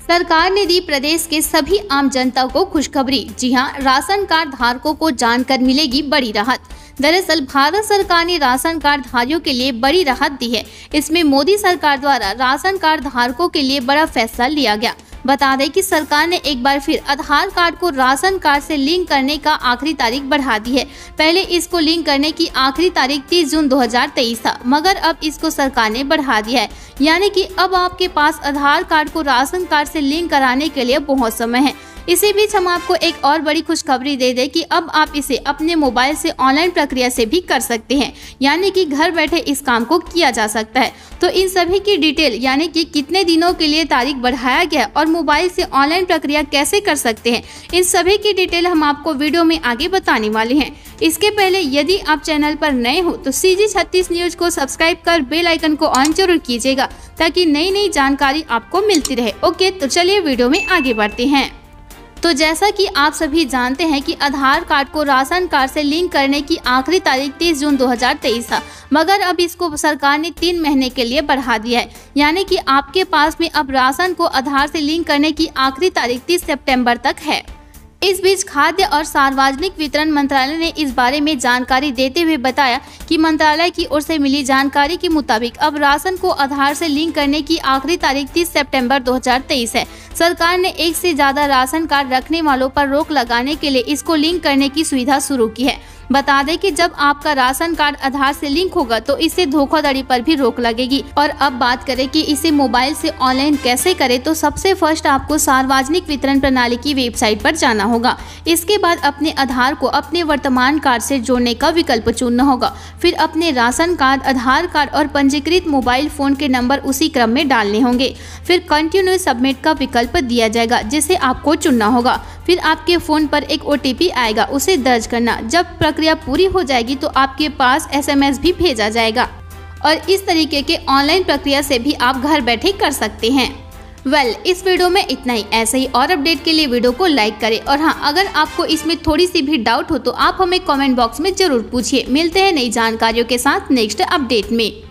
सरकार ने दी प्रदेश के सभी आम जनता को खुशखबरी। जी हां, राशन कार्ड धारकों को जानकर मिलेगी बड़ी राहत। दरअसल भारत सरकार ने राशन कार्ड धारियों के लिए बड़ी राहत दी है। इसमें मोदी सरकार द्वारा राशन कार्ड धारकों के लिए बड़ा फैसला लिया गया। बता दें कि सरकार ने एक बार फिर आधार कार्ड को राशन कार्ड से लिंक करने का आखिरी तारीख बढ़ा दी है। पहले इसको लिंक करने की आखिरी तारीख 30 जून 2023 था, मगर अब इसको सरकार ने बढ़ा दिया है। यानी कि अब आपके पास आधार कार्ड को राशन कार्ड से लिंक कराने के लिए बहुत समय है। इसी बीच हम आपको एक और बड़ी खुशखबरी दे दें कि अब आप इसे अपने मोबाइल से ऑनलाइन प्रक्रिया से भी कर सकते हैं, यानी कि घर बैठे इस काम को किया जा सकता है। तो इन सभी की डिटेल, यानी कि कितने दिनों के लिए तारीख बढ़ाया गया और मोबाइल से ऑनलाइन प्रक्रिया कैसे कर सकते हैं, इन सभी की डिटेल हम आपको वीडियो में आगे बताने वाले हैं। इसके पहले यदि आप चैनल पर नए हो तो CG36 न्यूज को सब्सक्राइब कर बेल आइकन को ऑन जरूर कीजिएगा, ताकि नई नई जानकारी आपको मिलती रहे। ओके, तो चलिए वीडियो में आगे बढ़ते हैं। तो जैसा कि आप सभी जानते हैं कि आधार कार्ड को राशन कार्ड से लिंक करने की आखिरी तारीख 30 जून 2023 था, मगर अब इसको सरकार ने 3 महीने के लिए बढ़ा दिया है। यानी कि आपके पास में अब राशन को आधार से लिंक करने की आखिरी तारीख 30 सितंबर तक है। इस बीच खाद्य और सार्वजनिक वितरण मंत्रालय ने इस बारे में जानकारी देते हुए बताया कि मंत्रालय की ओर से मिली जानकारी के मुताबिक अब राशन को आधार से लिंक करने की आखिरी तारीख 30 सितंबर 2023 है। सरकार ने एक से ज्यादा राशन कार्ड रखने वालों पर रोक लगाने के लिए इसको लिंक करने की सुविधा शुरू की है। बता दें कि जब आपका राशन कार्ड आधार से लिंक होगा तो इससे धोखाधड़ी पर भी रोक लगेगी। और अब बात करें कि इसे मोबाइल से ऑनलाइन कैसे करें, तो सबसे फर्स्ट आपको सार्वजनिक वितरण प्रणाली की वेबसाइट पर जाना होगा। इसके बाद अपने आधार को अपने वर्तमान कार्ड से जोड़ने का विकल्प चुनना होगा। फिर अपने राशन कार्ड, आधार कार्ड और पंजीकृत मोबाइल फोन के नंबर उसी क्रम में डालने होंगे। फिर कंटिन्यू सबमिट का विकल्प दिया जाएगा, जिसे आपको चुनना होगा। फिर आपके फोन पर एक OTP आएगा, उसे दर्ज करना। जब प्रक्रिया पूरी हो जाएगी तो आपके पास SMS भी भेजा जाएगा और इस तरीके के ऑनलाइन प्रक्रिया से भी आप घर बैठे कर सकते हैं। इस वीडियो में इतना ही। ऐसे ही और अपडेट के लिए वीडियो को लाइक करें और हाँ, अगर आपको इसमें थोड़ी सी भी डाउट हो तो आप हमें कमेंट बॉक्स में जरूर पूछिए। मिलते हैं नई जानकारियों के साथ नेक्स्ट अपडेट में।